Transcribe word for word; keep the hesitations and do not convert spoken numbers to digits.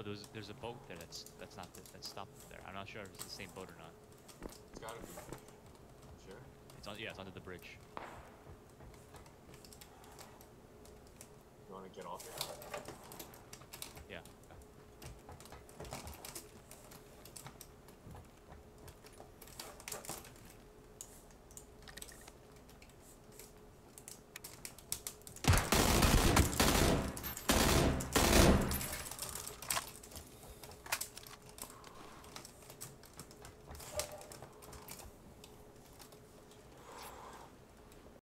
there's there's a boat there that's that's not that's stopped there. I'm not sure if it's the same boat or not. It's gotta be. Sure. It's on yeah, it's under the bridge. You wanna get off here? Yeah.